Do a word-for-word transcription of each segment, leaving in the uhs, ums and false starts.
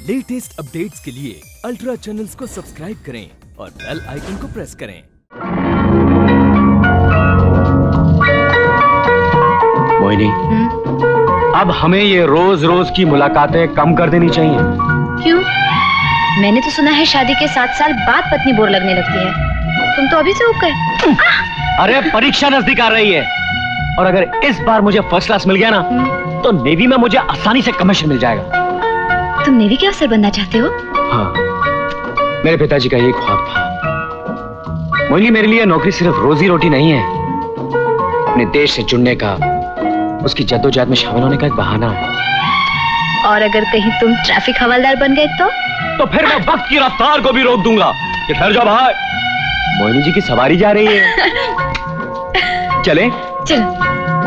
Latest updates के लिए ultra channels को सब्सक्राइब करें और बेल आइकन को प्रेस करें। मोहिनी, अब हमें ये रोज रोज की मुलाकातें कम कर देनी चाहिए। क्यों? मैंने तो सुना है शादी के सात साल बाद पत्नी बोर लगने लगती है। तुम तो अभी से उग गए। अरे परीक्षा नजदीक आ रही है और अगर इस बार मुझे फर्स्ट क्लास मिल गया ना तो नेवी में मुझे आसानी से कमीशन मिल जाएगा। तुम नेवी के अफसर बनना चाहते हो? हाँ, मेरे पिताजी का ये ख्वाब था। मोहिनी, मेरे लिए नौकरी सिर्फ रोजी रोटी नहीं है, अपने देश से जुड़ने का, उसकी जद्दोजहद में शामिल होने का एक बहाना है। और अगर कहीं तुम ट्रैफिक हवलदार बन गए तो? तो फिर मैं वक्त की रफ्तार को भी रोक दूंगा कि ठहर जाओ भाई, मोहिनी जी की सवारी जा रही है। चलें? चलो।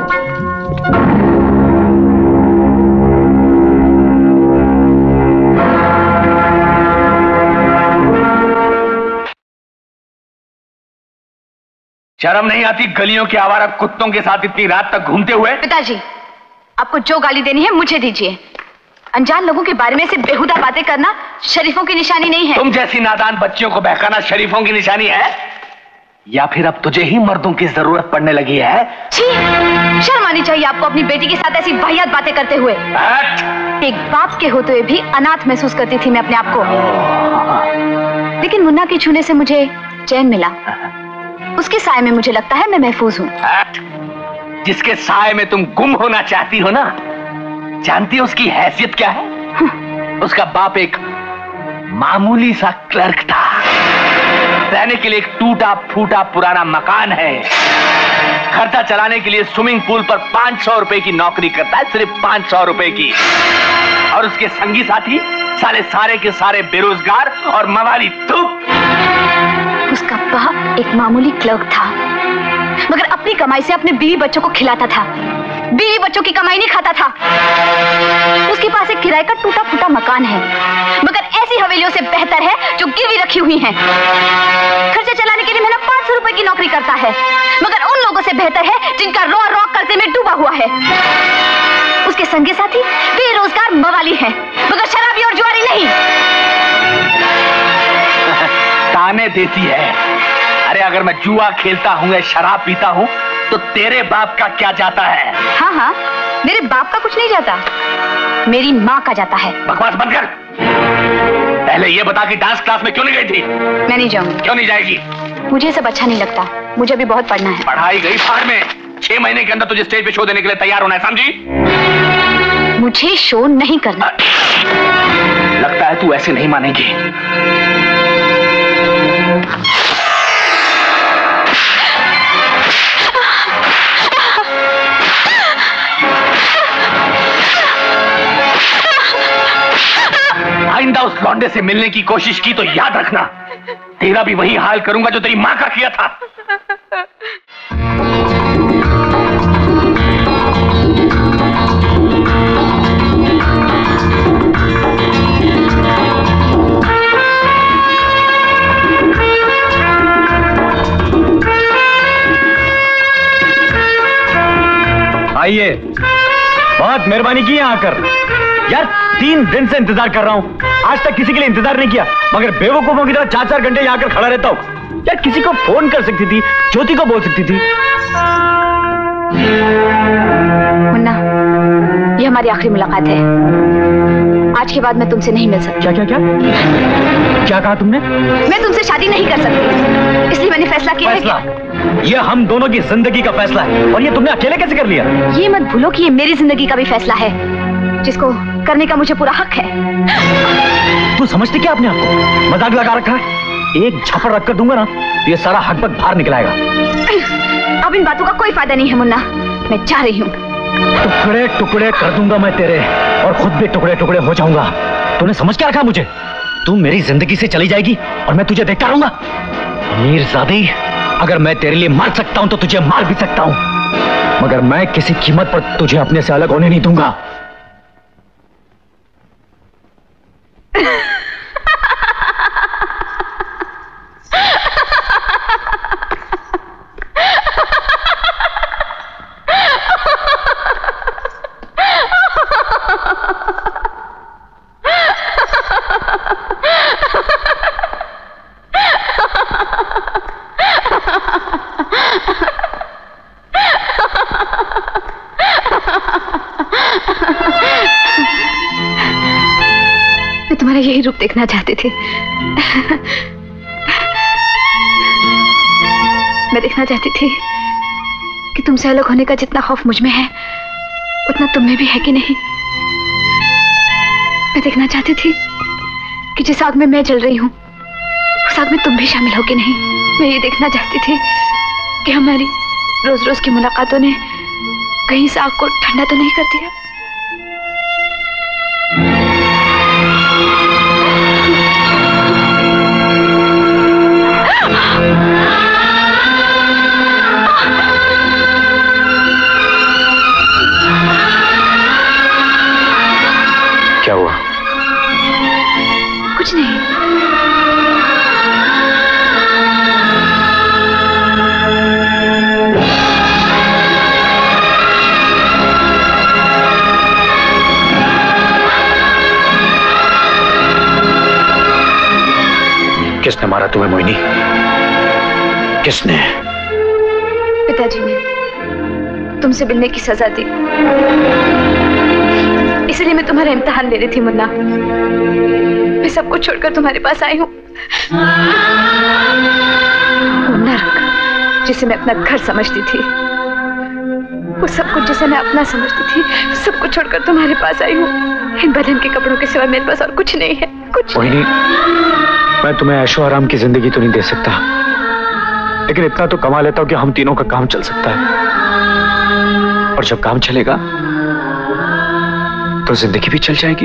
शर्म नहीं आती गलियों के आवारा कुत्तों के साथ इतनी रात तक घूमते हुए? पिताजी, आपको जो गाली देनी है मुझे दीजिए। अनजान लोगों के बारे में से बेहुदा बातें करना शरीफों की निशानी नहीं है। तुम जैसी नादान बच्चियों को बहकाना शरीफों की निशानी है, या फिर अब तुझे ही मर्दों की जरूरत पड़ने लगी है? छी, शर्म आनी चाहिए आपको अपनी बेटी के साथ ऐसी वाहियात बातें करते हुए। एक बाप के होते हुए भी अनाथ महसूस करती थी मैं अपने आप को, लेकिन मुन्ना के छूने से मुझे चैन मिला। उसके साए में मुझे लगता है मैं महफूज हूँ। जिसके साए में तुम गुम होना चाहती हो ना, जानती हो उसकी हैसियत क्या है? उसका बाप एक मामूली सा क्लर्क था, रहने के लिए एक टूटा फूटा पुराना मकान है, खर्चा चलाने के लिए स्विमिंग पूल पर पांच सौ रुपए की नौकरी करता है, सिर्फ पांच सौ रुपए की। और उसके संगी साथी साले सारे के सारे बेरोजगार और मवाली। धूप। उसका बाप एक मामूली क्लर्क था, मगर अपनी कमाई से अपने बीवी बच्चों को खिलाता था, बीवी बच्चों की कमाई नहीं खाता था। उसके पास एक किराए का टूटा फूटा मकान है, मगर ऐसी हवेलियों से बेहतर है जो गिरवी रखी हुई हैं। खर्चे चलाने के लिए मेहनत पांच सौ रुपए की नौकरी करता है, मगर उन लोगों से बेहतर है जिनका रो रो कर्जे में डूबा हुआ है। उसके संगी साथी बेरोजगार मवाली हैं, मगर शराबी और जुआरी नहीं। ताने देती है। अरे अगर मैं जुआ खेलता हूँ या शराब पीता हूँ तो तेरे बाप का क्या जाता है? हाँ हाँ, मेरे बाप का कुछ नहीं जाता, मेरी माँ का जाता है। बकवास बंद कर। पहले ये बता कि डांस क्लास में क्यों नहीं गई थी? मैं नहीं जाऊंगी। क्यों नहीं जाएगी? मुझे सब अच्छा नहीं लगता, मुझे अभी बहुत पढ़ना है। पढ़ाई गई फाड़ में। छह महीने के अंदर तुझे स्टेज पे शो देने के लिए तैयार होना है, समझी? मुझे शो नहीं करना। लगता है तू ऐसे नहीं मानेगी। आइंदा उस लौंडे से मिलने की कोशिश की तो याद रखना, तेरा भी वही हाल करूंगा जो तेरी मां का किया था। आइए, बहुत मेहरबानी की यहाँ आकर। यार तीन दिन से इंतजार कर रहा हूँ, आज तक किसी के लिए इंतजार नहीं किया, मगर बेवकूफों की तरह चार चार घंटे यहाँ आकर खड़ा रहता हूँ। यार किसी को फोन कर सकती थी, ज्योति को बोल सकती थी। मुन्ना, ये हमारी आखिरी मुलाकात है। आज के बाद मैं तुमसे नहीं मिल सकती। क्या क्या क्या क्या कहा तुमने? मैं तुमसे शादी नहीं कर सकती, इसलिए मैंने फैसला किया फैसला? है कि ये हम दोनों की जिंदगी का फैसला है, और ये तुमने अकेले कैसे कर लिया? ये मत भूलो कि ये मेरी जिंदगी का भी फैसला है, जिसको करने का मुझे पूरा हक है। तू समझती क्या अपने आप को? मजाक लगा रखा है। एक झपड़ रख कर दूंगा ना तो ये सारा हक पक बाहर निकल आएगा। अब इन बातों का कोई फायदा नहीं है मुन्ना, मैं जा रही हूँ। टुकड़े टुकड़े कर दूंगा मैं तेरे, और खुद भी टुकड़े टुकड़े हो जाऊंगा। तूने समझ क्या रखा मुझे? तू मेरी जिंदगी से चली जाएगी और मैं तुझे देखता रहूंगा। मीरजादी, अगर मैं तेरे लिए मर सकता हूं तो तुझे मार भी सकता हूं, मगर मैं किसी कीमत पर तुझे अपने से अलग होने नहीं दूंगा। Ha ha ha ha! यही रूप देखना चाहती थी। मैं देखना चाहती थी कि तुमसे अलग होने का जितना खौफ मुझ में है उतना तुम में भी है कि नहीं। मैं देखना चाहती थी कि जिस आग में मैं जल रही हूं उस आग में तुम भी शामिल हो कि नहीं। मैं ये देखना चाहती थी कि हमारी रोज रोज की मुलाकातों ने कहीं इस आग को ठंडा तो नहीं कर दिया। क्या हुआ? कुछ नहीं। किसने मारा तुम्हें मोहिनी? किसने? पिताजी ने तुमसे मिलने की सजा दी, इसलिए मैं तुम्हारा इम्तिहान ले रही थी मुन्ना। मैं सब कुछ छोड़कर तुम्हारे पास आई हूँ। नर्क जिसे मैं अपना घर समझती थी, वो सब कुछ जिसे मैं अपना समझती थी, सब कुछ छोड़कर तुम्हारे पास आई हूँ। इन बदन के कपड़ों के सिवा मेरे पास और कुछ नहीं है, कुछ। मोहिनी, मैं तुम्हें ऐशो आराम की जिंदगी तो नहीं दे सकता, लेकिन इतना तो कमा लेता हूं कि हम तीनों का काम चल सकता है। और जब काम चलेगा तो जिंदगी भी चल जाएगी।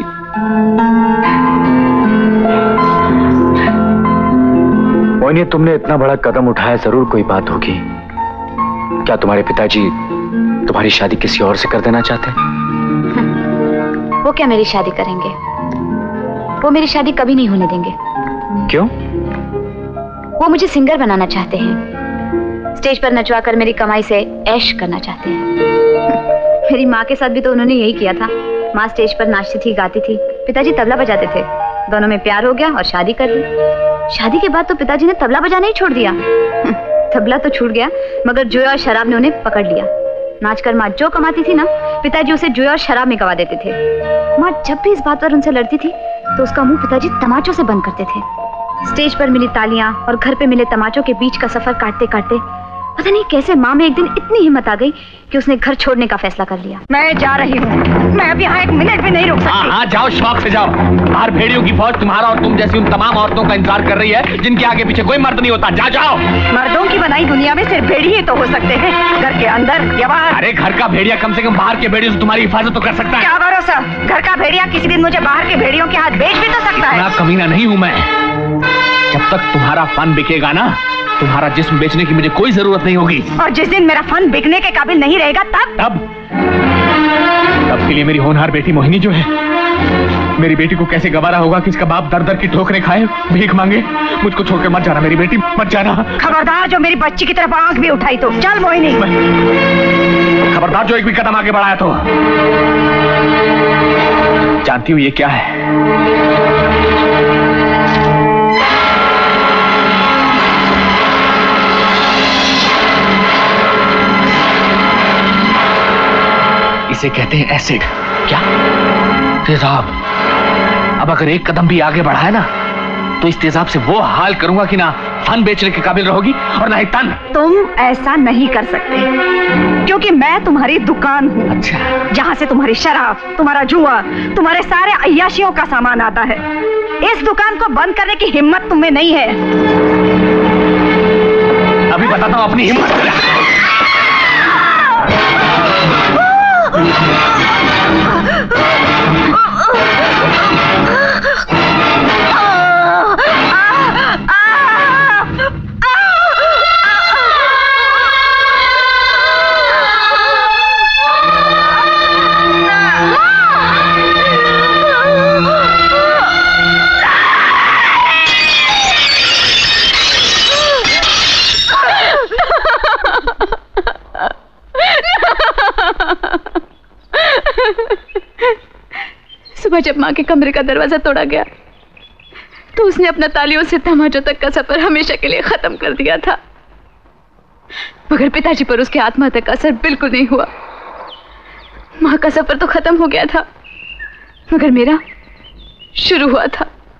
मोहिनी, तुमने इतना बड़ा कदम उठाया, जरूर कोई बात होगी। क्या तुम्हारे पिताजी तुम्हारी शादी किसी और से कर देना चाहते हैं? वो क्या मेरी शादी करेंगे? वो मेरी शादी कभी नहीं होने देंगे। क्यों? वो मुझे सिंगर बनाना चाहते हैं, स्टेज पर नचवा कर मेरी कमाई से ऐश करना चाहते हैं। मेरी माँ के साथ भी तो उन्होंने यही किया था। माँ स्टेज पर नाचती थी, गाती थी, पिताजी तबला बजाते थे। दोनों में प्यार हो गया और शादी कर ली। शादी के बाद तो पिताजी ने तबला बजाना ही छोड़ दिया। तबला तो छूट गया, मगर जुए और शराब ने उन्हें पकड़ लिया। नाचकर माँ जो कमाती थी ना, पिताजी उसे जुए और शराब में गवा देते थे। माँ जब भी इस बात पर उनसे लड़ती थी तो उसका मुंह पिताजी तमाचों से बंद करते थे। स्टेज पर मिली तालियां और घर पे मिले तमाचों के बीच का सफर काटते काटते पता नहीं कैसे माँ में एक दिन इतनी हिम्मत आ गई कि उसने घर छोड़ने का फैसला कर लिया। मैं जा रही हूँ, मैं अब यहाँ एक मिनट भी नहीं रुक सकती। हाँ हाँ जाओ, शौक से जाओ। बाहर भेड़ियों की फौज तुम्हारा और तुम जैसी उन तमाम औरतों का इंतजार कर रही है जिनके आगे पीछे कोई मर्द नहीं होता। जा जाओ। मर्दों की बनाई दुनिया में सिर्फ भेड़ी ही तो हो सकते हैं, घर के अंदर या बाहर। अरे घर का भेड़िया कम से कम बाहर के भेड़ियों से तुम्हारी हिफाजत तो कर सकता है। क्या भरोसा, घर का भेड़िया किसी दिन मुझे बाहर के भेड़ियों के हाथ बेच भी तो सकता है। मैं कमीना नहीं हूँ मैं। जब तक तुम्हारा फन बिकेगा ना, तुम्हारा जिस्म बेचने की मुझे कोई जरूरत नहीं होगी। और जिस दिन मेरा फन बिकने के काबिल नहीं रहेगा तब तब तब के लिए मेरी होनहार बेटी मोहिनी जो है, मेरी बेटी को कैसे गवारा होगा कि इसका बाप दर दर की ठोकरें खाए, भीख मांगे। मुझको छोड़कर मत जाना मेरी बेटी, मत जाना। खबरदार जो मेरी बच्ची की तरफ आंख भी उठाई तो। चल मोहिनी। खबरदार जो एक भी कदम आगे बढ़ाया तो। जानती हूँ ये क्या है? इसे कहते हैं एसिड। क्या? तेजाब। अब अगर एक कदम भी आगे बढ़ाया ना तो इस तेजाब से वो हाल करूंगा कि ना फन बेचने के काबिल रहोगी और ना ही तन। तुम ऐसा नहीं कर सकते क्योंकि मैं तुम्हारी दुकान हूँ। अच्छा। जहाँ से तुम्हारी शराब, तुम्हारा जुआ, तुम्हारे सारे अय्याशियों का सामान आता है। इस दुकान को बंद करने की हिम्मत तुम्हें नहीं है। अभी बताता हूँ अपनी हिम्मत। सुबह जब माँ के कमरे का दरवाजा तोड़ा गया तो उसने अपना तालियों से तमाचों तक का सफर हमेशा के लिए खत्म कर दिया था, मगर पिताजी पर उसके आत्महत्या का असर बिल्कुल नहीं हुआ। माँ का सफर तो खत्म हो गया था, मगर मेरा शुरू हुआ था।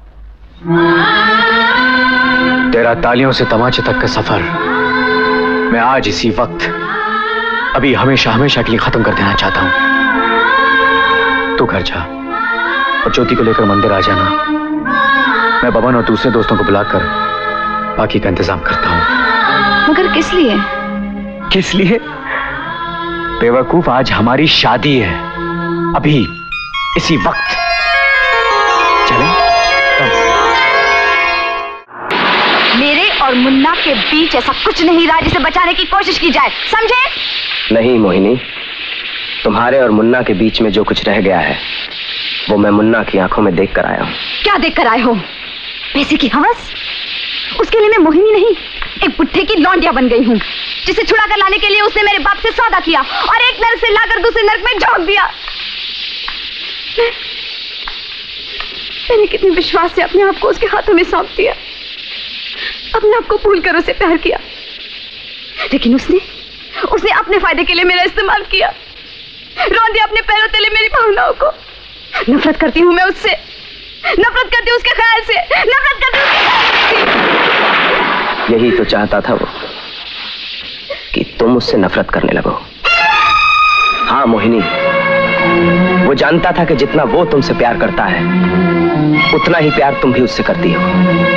तेरा तालियों से तमाचे तक का सफर मैं आज इसी वक्त अभी हमेशा हमेशा के लिए खत्म कर देना चाहता हूं। तू घर जा और ज्योति को लेकर मंदिर आ जाना। मैं बबन और दूसरे दोस्तों को बुलाकर बाकी का इंतजाम करता हूं। मगर किस लिए? किस लिए? बेवकूफ, आज हमारी शादी है, अभी इसी वक्त। चलें? मेरे और मुन्ना के बीच ऐसा कुछ नहीं रहा जिसे बचाने की कोशिश की जाए, समझे? नहीं मोहिनी, तुम्हारे और मुन्ना के बीच में जो कुछ रह गया है वो मैं मुन्ना की आंखों में देख कर आया हूं। क्या देख कर आए हो? पैसे की हवस? उसके लिए मैं मोहिनी नहीं, एक बुट्ठे की लौंडिया बन गई हूँ, जिसे छुड़ा कर लाने के लिए उसने मेरे बाप से सौदा किया और एक नर्क से लाकर दूसरे नर्क में झोंक दिया। मैं, मैंने कितने विश्वास से अपने आप को उसके हाथों में सौंप दिया, अपने आप को भूल कर उसे प्यार किया, लेकिन उसने उसने अपने फायदे के लिए मेरा इस्तेमाल किया, रौंद दिया अपने पैरों तले मेरी भावनाओं को। नफरत करती हूँ मैं उससे, नफरत करती हूँ उसके ख्याल से, नफरत करती हूँ उसके ख्याल से। यही तो चाहता था वो कि तुम उससे नफरत करने लगो। हाँ मोहिनी, वो जानता था कि जितना वो तुमसे प्यार करता है उतना ही प्यार तुम भी उससे करती हो,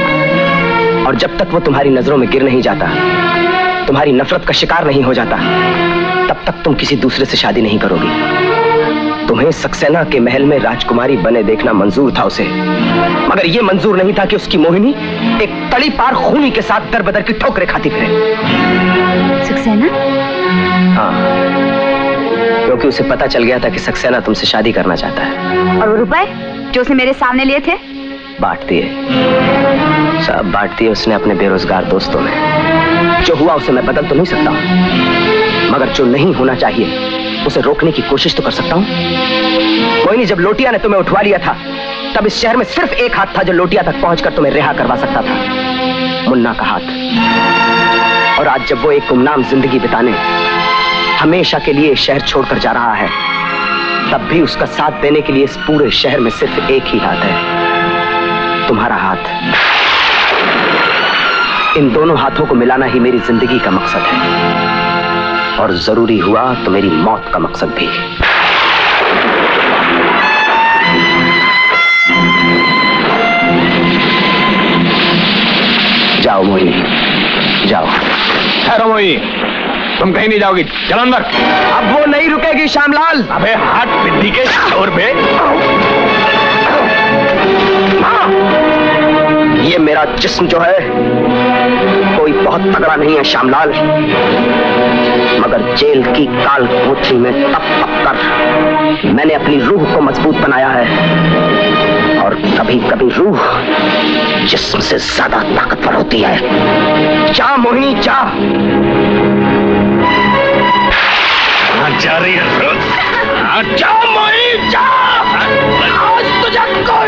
और जब तक वो तुम्हारी नजरों में गिर नहीं जाता, तुम्हारी नफरत का शिकार नहीं हो जाता, तब तक तुम किसी दूसरे से शादी नहीं करोगी। तुम्हें सक्सेना के महल में राजकुमारी बने देखना मंजूर था उसे, मगर यह मंजूर नहीं था कि उसकी मोहिनी एक तड़ी पार खूनी के साथ दर बदर की ठोकरें खाती फिरे। सक्सेना? हाँ, क्योंकि उसे पता चल गया था कि सक्सेना तुमसे शादी करना चाहता है। और वो रुपए जो उसने मेरे सामने लिए थे? बांट दिए, सब बांट दिए उसने अपने बेरोजगार दोस्तों में। जो हुआ उसे मैं बदल तो नहीं सकता हूं, मगर जो नहीं होना चाहिए उसे रोकने की कोशिश तो कर सकता हूं। कोई नहीं, जब लोटिया ने तुम्हें उठवा लिया था तब इस शहर में सिर्फ एक हाथ था जो लोटिया तक पहुंचकर तुम्हें रिहा करवा सकता था, मुन्ना का हाथ। और आज जब वो एक गुमनाम जिंदगी बिताने हमेशा के लिए शहर छोड़कर जा रहा है, तब भी उसका साथ देने के लिए इस पूरे शहर में सिर्फ एक ही हाथ है, तुम्हारा हाथ। इन दोनों हाथों को मिलाना ही मेरी जिंदगी का मकसद है, और जरूरी हुआ तो मेरी मौत का मकसद भी। जाओ मोहिनी, जाओ। ठहरो मोहिनी, तुम कहीं नहीं जाओगी, चलो अंदर। अब वो नहीं रुकेगी श्यामलाल। अबे हाथ पिद्दी के शोर पे। ये मेरा जिस्म जो है कोई बहुत तगड़ा नहीं है श्यामलाल, मगर जेल की काल कोठरी में तप तप कर मैंने अपनी रूह को मजबूत बनाया है, और कभी कभी रूह जिस्म से ज्यादा ताकतवर होती है। जा मोहिनी जा। जा रही है, जा मोहिनी जा। आज तुझे